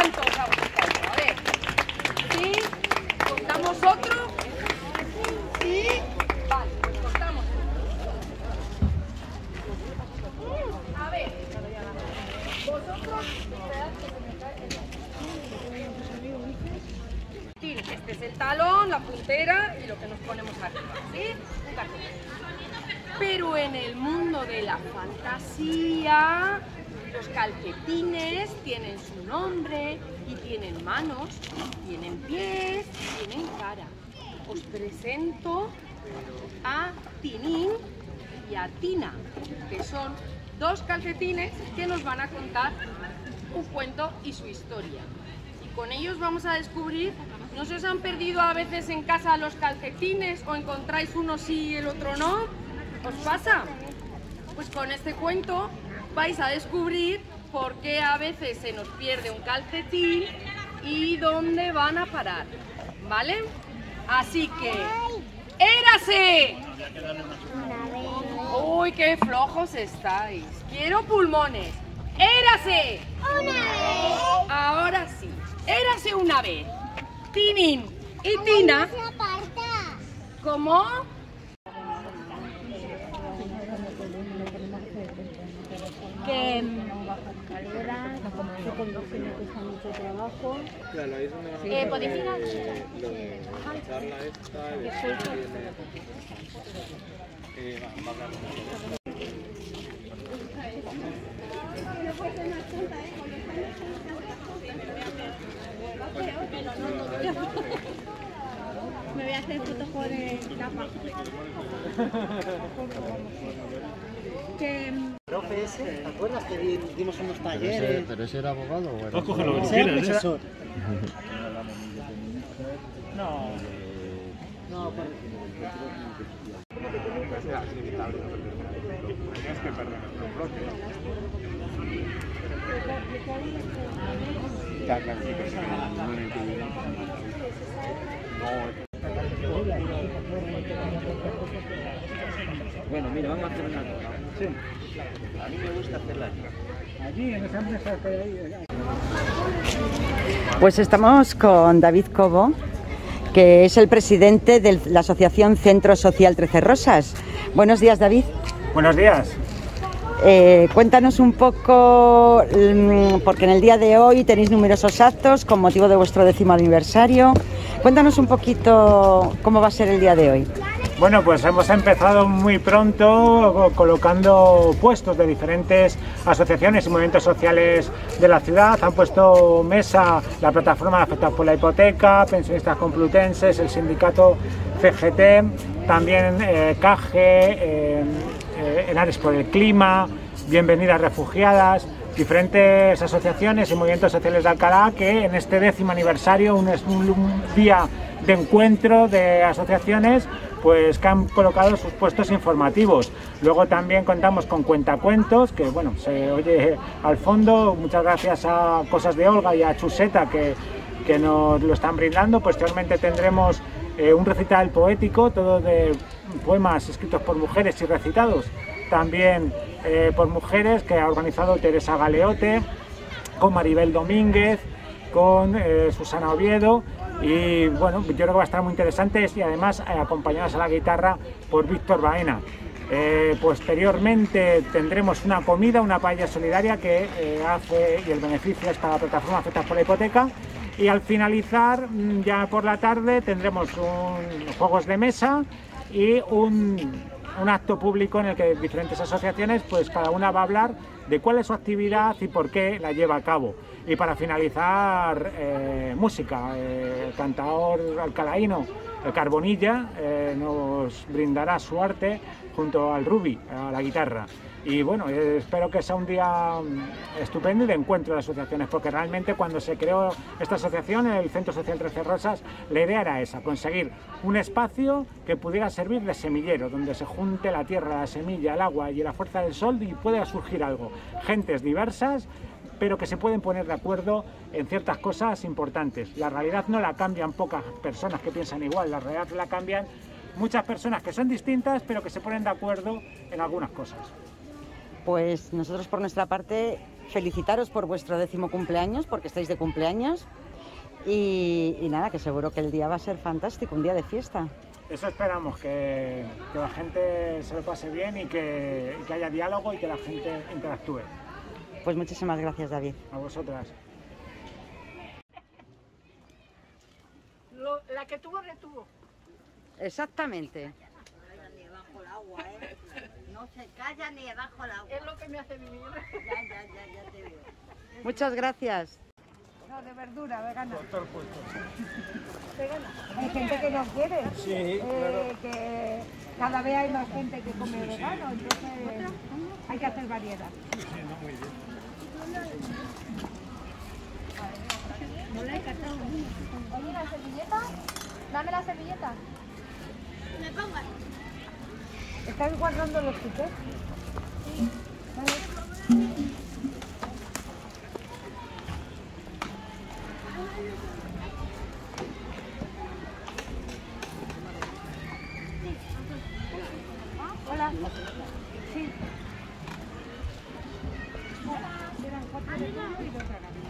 vayan todos a buscarlo. A ver. ¿Sí? ¿Contamos otro? ¿Sí? Vale, pues contamos. A ver. Vosotros... Este es el talón, la puntera y lo que nos ponemos arriba, ¿sí? Un calcetín. Pero en el mundo de la fantasía, los calcetines tienen su nombre y tienen manos, tienen pies, tienen cara. Os presento a Tinín y a Tina, que son dos calcetines que nos van a contar un cuento y su historia. Y con ellos vamos a descubrir, ¿no se os han perdido a veces en casa los calcetines o encontráis uno sí y el otro no? ¿Os pasa? Pues con este cuento vais a descubrir por qué a veces se nos pierde un calcetín y dónde van a parar, ¿vale? Así que, ¡érase! ¡Uy, qué flojos estáis! Quiero pulmones. ¡Érase! ¡Una vez! Ahora sí. ¡Érase una vez! Tinín y Tina. ¿Cómo? Que con dos que me cuesta mucho trabajo. Claro, ahí es donde ¿podéis ir a lo de la charla esta, de va a hablar me voy a hacer fotos con tapa. Profe ese, ¿te acuerdas que dimos unos talleres? ¿Pero ese era abogado o era? Puedes coger lo que quieras, profesor. No. No, por... Es inevitable, tienes que perder nuestro bloque. Ya, claro, sí, pero no en el que vive. Bueno, mira, vamos a hacer una cosa. Sí. A mí me gusta hacerla allí en esa mesa que hay ahí. Pues estamos con David Cobo, que es el presidente de la Asociación Centro Social 13 Rosas. Buenos días, David. Buenos días. Cuéntanos un poco, porque en el día de hoy tenéis numerosos actos con motivo de vuestro 10º aniversario. Cuéntanos un poquito cómo va a ser el día de hoy. Bueno, pues hemos empezado muy pronto colocando puestos de diferentes asociaciones y movimientos sociales de la ciudad. Han puesto mesa la plataforma afectada por la hipoteca, pensionistas complutenses, el sindicato CGT, también CAGE, Henares por el Clima, Bienvenidas Refugiadas, diferentes asociaciones y movimientos sociales de Alcalá que en este 10º aniversario, un día de encuentro de asociaciones, pues que han colocado sus puestos informativos. Luego también contamos con cuentacuentos, que bueno, se oye al fondo, muchas gracias a Cosas de Olga y a Chuseta que nos lo están brindando. Posteriormente tendremos un recital poético, todo de poemas escritos por mujeres y recitados también por mujeres, que ha organizado Teresa Galeote, con Maribel Domínguez, con Susana Oviedo. Y bueno, yo creo que va a estar muy interesante y además acompañadas a la guitarra por Víctor Baena. Posteriormente tendremos una comida, una paella solidaria que hace, y el beneficio es para la plataforma afectada por la hipoteca. Y al finalizar, ya por la tarde, tendremos juegos de mesa y un acto público en el que diferentes asociaciones, pues cada una va a hablar de cuál es su actividad y por qué la lleva a cabo. Y para finalizar, música, el cantador alcalaíno, el Carbonilla, nos brindará su arte junto al Rubi, a la guitarra. Y bueno, espero que sea un día estupendo y de encuentro de asociaciones, porque realmente cuando se creó esta asociación, el Centro Social 13 Rosas, la idea era esa, conseguir un espacio que pudiera servir de semillero, donde se junte la tierra, la semilla, el agua y la fuerza del sol y pueda surgir algo. Gentes diversas, pero que se pueden poner de acuerdo en ciertas cosas importantes. La realidad no la cambian pocas personas que piensan igual, la realidad la cambian muchas personas que son distintas, pero que se ponen de acuerdo en algunas cosas. Pues nosotros por nuestra parte felicitaros por vuestro 10º cumpleaños, porque estáis de cumpleaños y nada, que seguro que el día va a ser fantástico, un día de fiesta. Eso esperamos, que la gente se lo pase bien y que haya diálogo y que la gente interactúe. Pues muchísimas gracias, David. A vosotras. La que tuvo, retuvo. Exactamente. Ni bajo el agua, ¿eh? No se calla ni bajo el agua. Es lo que me hace vivir. Ya te veo. Muchas gracias. No, de verdura, vegana. Doctor puesto. Hay gente que no quiere. Sí, claro. Que cada vez hay más gente que come vegano, entonces hay que hacer variedad. No le he catado. Oye, ¿la servilleta? Dame la servilleta. Me pongas. ¿Estás guardando los tickets? Hola. Sí. Eran 4 de pollo y 2 de gallina.